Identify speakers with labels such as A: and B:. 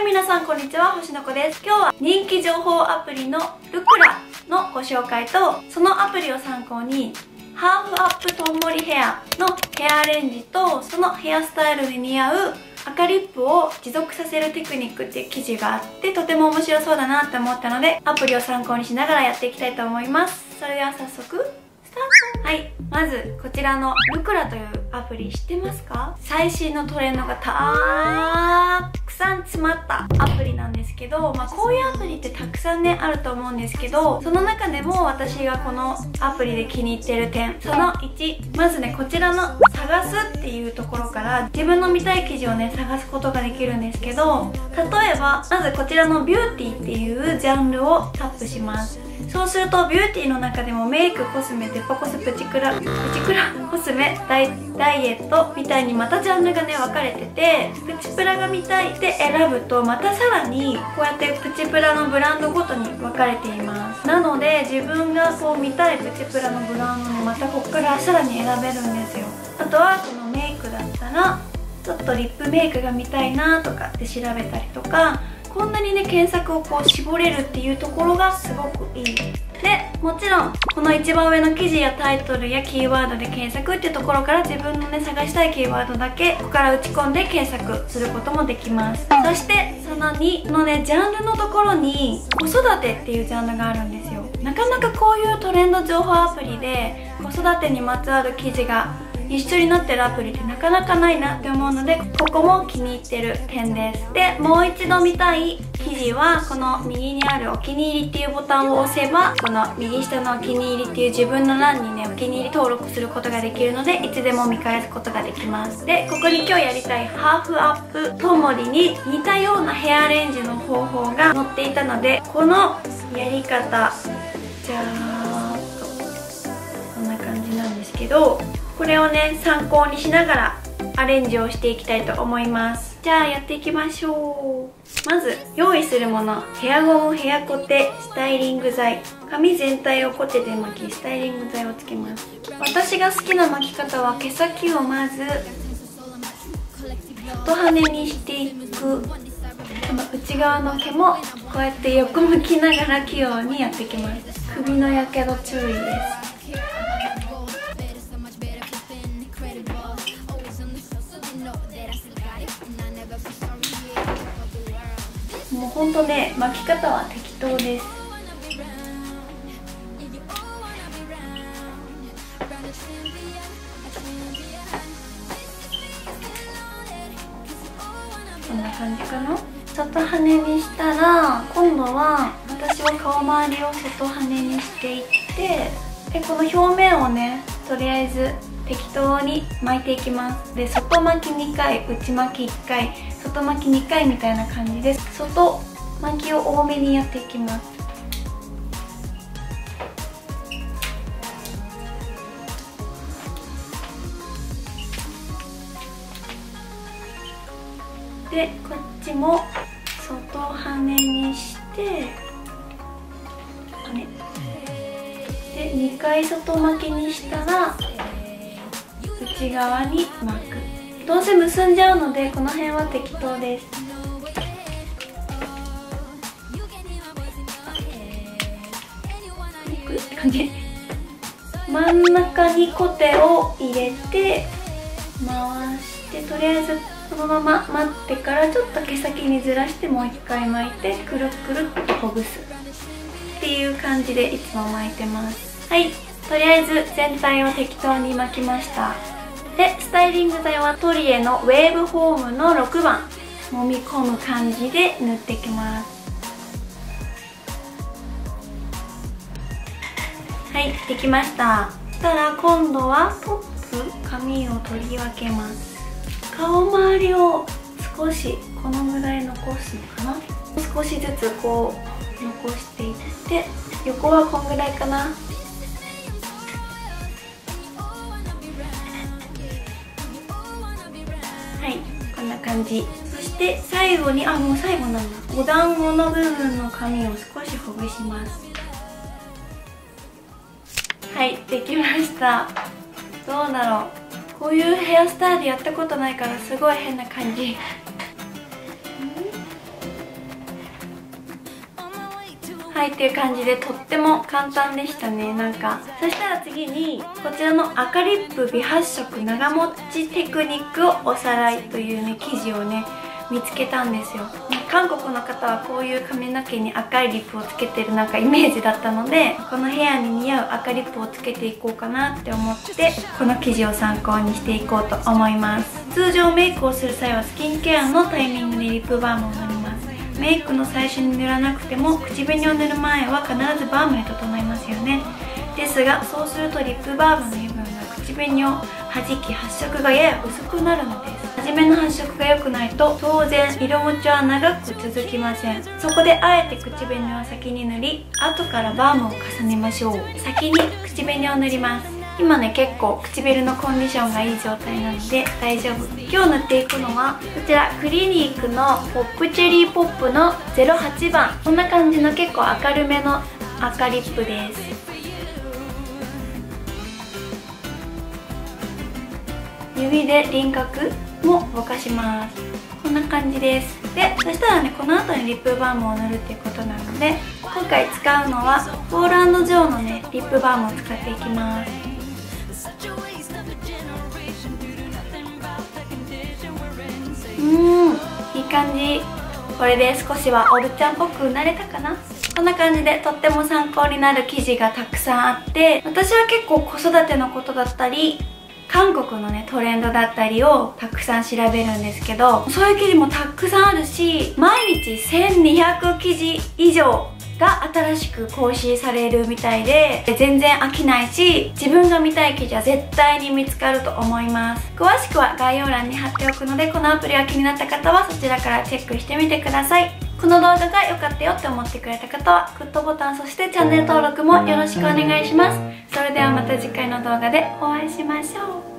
A: はい、皆さんこんにちは、星の子です。今日は人気情報アプリのルクラのご紹介と、そのアプリを参考にハーフアップとんもりヘアのヘアアレンジと、そのヘアスタイルに似合う赤リップを持続させるテクニックっていう記事があって、とても面白そうだなって思ったので、アプリを参考にしながらやっていきたいと思います。それでは早速スタート。はい、まずこちらのルクラというアプリ知ってますか？最新のトレンドがたくさん詰まったアプリなんですけど、こういうアプリってたくさんねあると思うんですけど、その中でも私がこのアプリで気に入ってる点、その1、まずね、こちらの探すっていうところから自分の見たい記事をね探すことができるんですけど、例えばまずこちらのビューティーっていうジャンルをタップします。そうするとビューティーの中でもメイク、コスメ、デパコス、プチクラコスメ、ダイエットみたいにまたジャンルがね分かれてて、プチプラが見たいって選ぶとまたさらにこうやってプチプラのブランドごとに分かれています。なので自分がこう見たいプチプラのブランドもまたここからさらに選べるんですよ。あとはこのメイクだったらちょっとリップメイクが見たいなとかって調べたりとか、こんなにね検索をこう絞れるっていうところがすごくいい。でもちろんこの一番上の記事やタイトルやキーワードで検索っていうところから自分のね探したいキーワードだけここから打ち込んで検索することもできます。そしてその2のねジャンルのところに子育てっていうジャンルがあるんですよ。なかなかこういうトレンド情報アプリで子育てにまつわる記事が一緒になってるアプリってなかなかないなって思うので、ここも気に入ってる点です。でもう一度見たい記事はこの右にあるお気に入りっていうボタンを押せば、この右下のお気に入りっていう自分の欄にねお気に入り登録することができるので、いつでも見返すことができます。でここに今日やりたいハーフアップともりに似たようなヘアアレンジの方法が載っていたので、このやり方じゃあこんな感じなんですけど、これをね参考にしながらアレンジをしていきたいと思います。じゃあやっていきましょう。まず用意するもの、ヘアゴム、ヘアコテ、スタイリング剤、髪全体をコテで巻きスタイリング剤をつけます。私が好きな巻き方は毛先をまず外羽にしていく。この内側の毛もこうやって横向きながら器用にやっていきます。首のやけど注意です。もうほんとね、巻き方は適当です。こんな感じかな。外羽にしたら今度は私は顔周りを外羽にしていって、でこの表面をねとりあえず適当に巻いていきます。で外巻き2回、内巻き1回、外巻き2回みたいな感じです。外巻きを多めにやっていきます。でこっちも外羽にしてで2回外巻きにしたら内側に巻く。どうせ結んじゃうのでこの辺は適当です。真ん中にコテを入れて回して、とりあえずこのまま待ってからちょっと毛先にずらしてもう一回巻いてくるくるっとほぐすっていう感じでいつも巻いてます。はい、とりあえず全体を適当に巻きました。でスタイリング剤はトリエのウェーブフォームの6番揉み込む感じで塗っていきます。はい、できました。そしたら今度はトップ、髪を取り分けます。顔周りを少しこのぐらい残すのかな。少しずつこう残していって、横はこんぐらいかな。はい、こんな感じ。そして最後にもう最後なんだ、お団子の部分の髪を少しほぐします。はい、できました。どうだろう、こういうヘアスタイルやったことないからすごい変な感じ。 はいっていう感じでとっても簡単でしたね。なんかそしたら次にこちらの赤リップ美発色長持ちテクニックをおさらいというね記事をね見つけたんですよ。韓国の方はこういう髪の毛に赤いリップをつけてるなんかイメージだったので、このヘアに似合う赤リップをつけていこうかなって思ってこの記事を参考にしていこうと思います。通常メイクをする際はスキンケアのタイミングでリップバームを塗ります。メイクの最初に塗らなくても口紅を塗る前は必ずバームで整いますよね。ですがそうするとリップバームの油分が口紅を弾き発色がやや薄くなるのです。初めの発色が良くないと当然色持ちは長く続きません。そこであえて口紅を先に塗り後からバームを重ねましょう。先に口紅を塗ります。今ね結構唇のコンディションがいい状態なので大丈夫。今日塗っていくのはこちらクリニックのポップチェリーポップの08番。こんな感じの結構明るめの赤リップです。指で輪郭もぼかします。こんな感じです。でそしたらねこの後にリップバームを塗るっていうことなので、今回使うのはポール&ジョーのねリップバームを使っていきます。いい感じ。これで少しはオルちゃんっぽくなれたかな。こんな感じでとっても参考になる記事がたくさんあって、私は結構子育てのことだったり韓国のねトレンドだったりをたくさん調べるんですけど、そういう記事もたくさんあるし、毎日1200記事以上が新しく更新されるみたいで全然飽きないし、自分が見たい記事は絶対に見つかると思います。詳しくは概要欄に貼っておくので、このアプリが気になった方はそちらからチェックしてみてください。この動画が良かったよって思ってくれた方はグッドボタン、そしてチャンネル登録もよろしくお願いします。それではまた次回の動画でお会いしましょう。